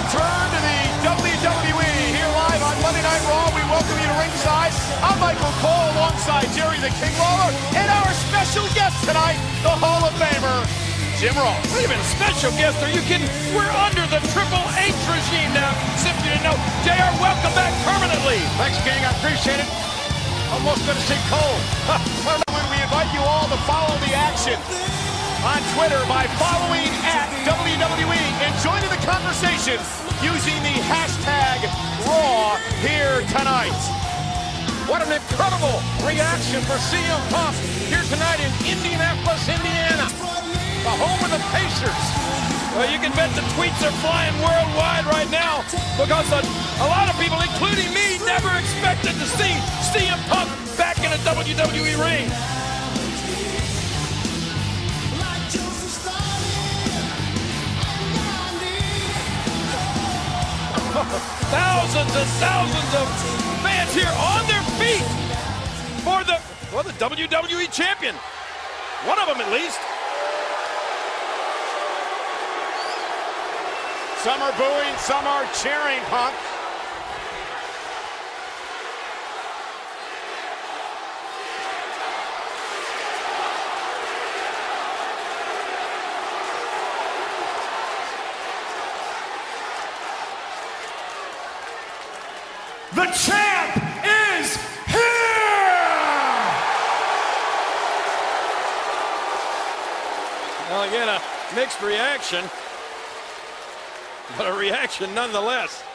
return to the WWE here live on Monday Night Raw. We welcome you to ringside. I'm Michael Cole alongside Jerry the King Lawler and our special guest tonight, the Hall of Famer, Jim Ross. Wait a minute, special guest? Are you kidding? We're under the Triple H regime now. If you didn't know, JR, welcome back permanently. Thanks, King. I appreciate it. Almost going to see Cole. We invite you all to follow the action on Twitter by following at WWE and joining the conversation using the hashtag Raw here tonight. What an incredible reaction for CM Punk here tonight in Indianapolis, Indiana, the home of the Pacers. Well, you can bet the tweets are flying worldwide right now because a lot of people, including me, never expected to see CM Punk back in a WWE ring. Thousands and thousands of fans here on their feet for the WWE champion. One of them at least. Some are booing, some are cheering Punk. The champ is here! Well, again, a mixed reaction, but a reaction nonetheless.